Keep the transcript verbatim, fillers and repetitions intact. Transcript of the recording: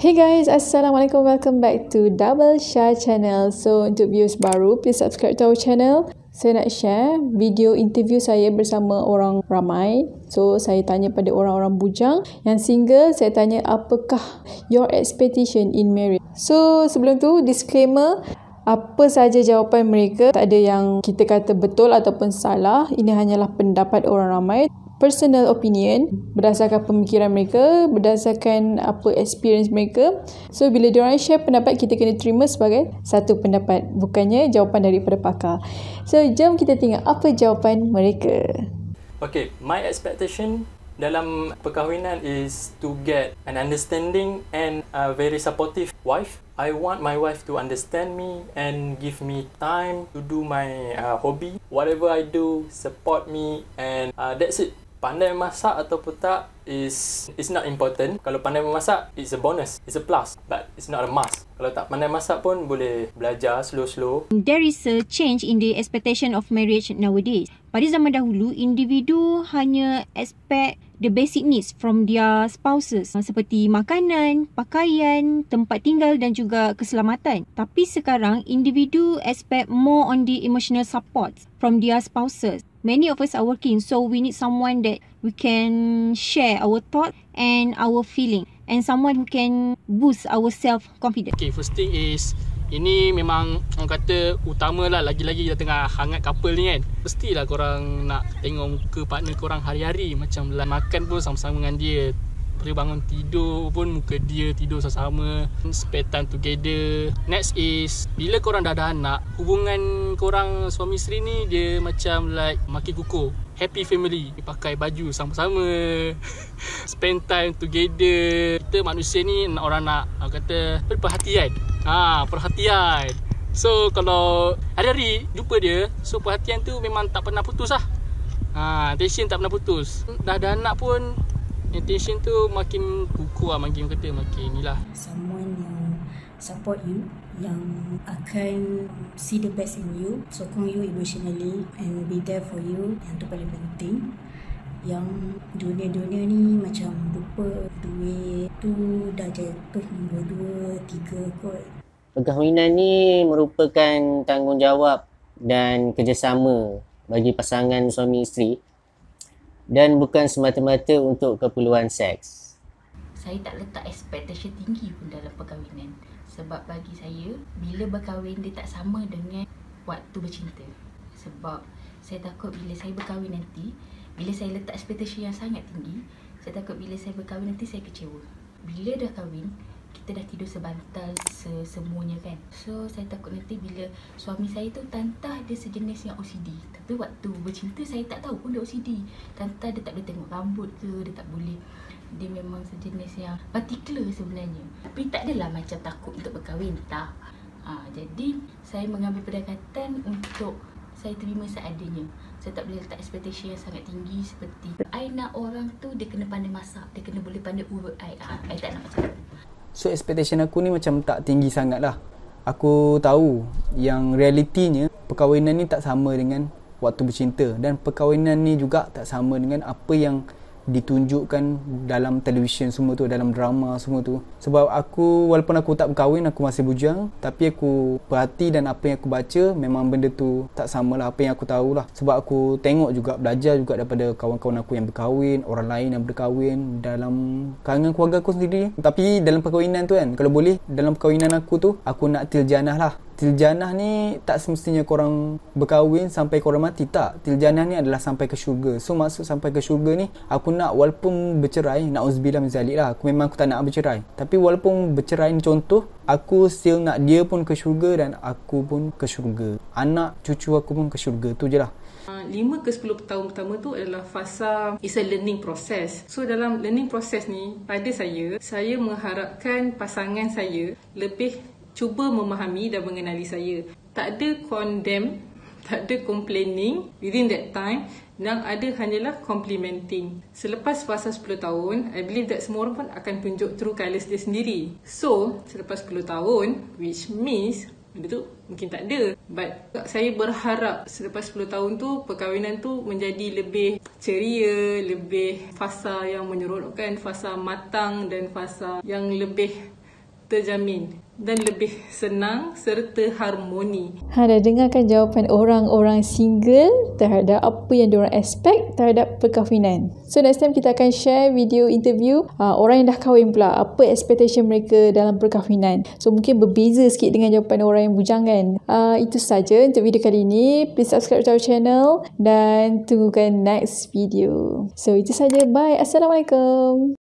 Hey guys, Assalamualaikum. Welcome back to Double Share Channel. So, untuk viewers baru, please subscribe to our channel. Saya nak share video interview saya bersama orang ramai. So, saya tanya pada orang-orang bujang. Yang single, saya tanya apakah your expectation in marriage. So, sebelum tu, disclaimer. Apa saja jawapan mereka, tak ada yang kita kata betul ataupun salah. Ini hanyalah pendapat orang ramai. Personal opinion berdasarkan pemikiran mereka, berdasarkan apa experience mereka. So bila diorang share pendapat, kita kena terima sebagai satu pendapat, bukannya jawapan daripada pakar. So jom kita tengok apa jawapan mereka. Okay, my expectation dalam perkahwinan is to get an understanding and a very supportive wife. I want my wife to understand me and give me time to do my uh, hobby. Whatever I do, support me, and uh, that's it. Pandai memasak ataupun tak is is not important. Kalau pandai memasak, it's a bonus, it's a plus, but it's not a must. Kalau tak pandai masak pun boleh belajar slow-slow. There is a change in the expectation of marriage nowadays. Pada zaman dahulu, individu hanya expect the basic needs from their spouses seperti makanan, pakaian, tempat tinggal dan juga keselamatan. Tapi sekarang, individu expect more on the emotional support from their spouses. Many of us are working, so we need someone that we can share our thought and our feeling, and someone who can boost our self-confidence. Okay, first thing is, ini memang orang kata utama lah, lagi-lagi dah tengah hangat couple ni kan. Mestilah korang nak tengok muka partner korang hari-hari. Macam lah, makan pun sama-sama dengan dia. Dia bangun tidur pun muka dia tidur sama-sama. Spend time together. Next is, bila korang dah ada anak, hubungan korang suami isteri ni dia macam like maki kukuh. Happy family. Pakai baju sama-sama. Spend time together. Kita manusia ni orang nak, orang kata perhatian. Ha, perhatian. So kalau hari-hari jumpa dia, so perhatian tu memang tak pernah putus lah. Ha, attention tak pernah putus. Dah ada anak pun attention tu makin kukuh lah, makin kata makin ni lah. Someone yang support you, yang akan see the best in you, sokong you emotionally and be there for you. Yang tu paling penting. Yang dunia-dunia ni macam lupa duit tu dah jatuh nombor dua, tiga kot. Perkahwinan ni merupakan tanggungjawab dan kerjasama bagi pasangan suami isteri dan bukan semata-mata untuk keperluan seks. Saya tak letak expectation tinggi pun dalam perkahwinan. Sebab bagi saya, bila berkahwin dia tak sama dengan waktu bercinta. Sebab saya takut bila saya berkahwin nanti, bila saya letak expectation yang sangat tinggi, saya takut bila saya berkahwin nanti saya kecewa. Bila dah kahwin, kita dah tidur sebantal semuanya kan. So saya takut nanti bila suami saya tu tantah dia sejenis yang O C D. Tapi waktu bercinta saya tak tahu pun dia O C D. Tantah dia tak boleh tengok rambut ke, dia tak boleh. Dia memang sejenis yang particular sebenarnya. Tapi tak adalah macam takut untuk berkahwin, tak. Ha, jadi saya mengambil pendekatan untuk saya terima seadanya. Saya tak boleh letak expectation yang sangat tinggi seperti I nak orang tu dia kena pandai masak, dia kena boleh pandai urut I. Ha, I tak nak macam tu. So expectation aku ni macam tak tinggi sangat lah. Aku tahu yang realitinya perkahwinan ni tak sama dengan waktu bercinta. Dan perkahwinan ni juga tak sama dengan apa yang ditunjukkan dalam televisyen semua tu, dalam drama semua tu. Sebab aku, walaupun aku tak berkahwin, aku masih bujang, tapi aku perhati dan apa yang aku baca memang benda tu tak sama lah apa yang aku tahu lah. Sebab aku tengok juga, belajar juga daripada kawan-kawan aku yang berkahwin, orang lain yang berkahwin dalam kalangan keluarga aku sendiri. Tapi dalam perkahwinan tu kan, kalau boleh dalam perkahwinan aku tu, aku nak tiljanah lah. Tiljanah ni tak semestinya korang berkahwin sampai korang mati, tak. Tiljanah ni adalah sampai ke syurga. So maksud sampai ke syurga ni, aku nak walaupun bercerai, na'uzubillah min zalik lah, aku memang aku tak nak bercerai, tapi walaupun bercerai ni contoh, aku still nak dia pun ke syurga dan aku pun ke syurga, anak cucu aku pun ke syurga. Tu je lah. lima ke sepuluh tahun pertama tu adalah fasa, is a learning process. So dalam learning process ni, pada saya, saya mengharapkan pasangan saya lebih cuba memahami dan mengenali saya. Tak ada condemn, tak ada complaining within that time, dan ada hanyalah complimenting. Selepas fasa sepuluh tahun, I believe that semua orang pun akan tunjuk true colours dia sendiri. So, selepas sepuluh tahun, which means benda tu mungkin tak ada. But saya berharap selepas sepuluh tahun tu, perkahwinan tu menjadi lebih ceria, lebih fasa yang menyeronokkan, fasa matang dan fasa yang lebih terjamin dan lebih senang serta harmoni. Ha, dah dengarkan jawapan orang-orang single terhadap apa yang diorang expect terhadap perkahwinan. So next time kita akan share video interview uh, orang yang dah kahwin pula, apa expectation mereka dalam perkahwinan. So mungkin berbeza sikit dengan jawapan orang yang bujangan. Uh, itu saja untuk video kali ini. Please subscribe to our channel dan tunggukan next video. So itu saja. Bye. Assalamualaikum.